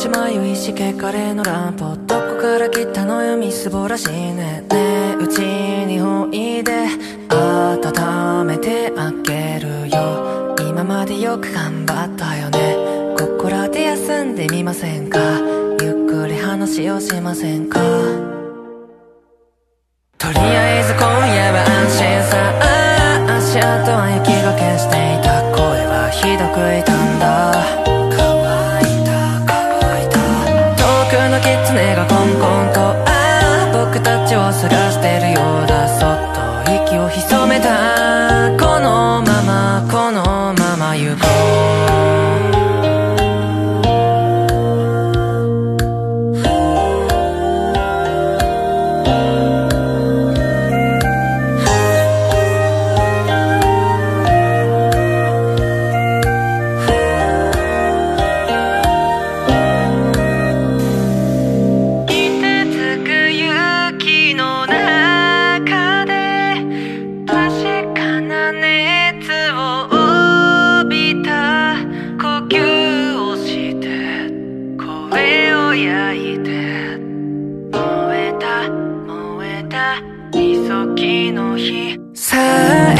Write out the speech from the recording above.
血迷いしけカレーの乱歩どこから来たのよみすぼらしいねねえうちにおいで温めてあげるよ今までよく頑張ったよねここらで休んでみませんかゆっくり話をしませんかとりあえず今夜は安心さ足跡は雪がけしていた声はひどく痛んだ狐がコンコンと僕たちを探してるようだそっと息を潜めたこのまま行こう最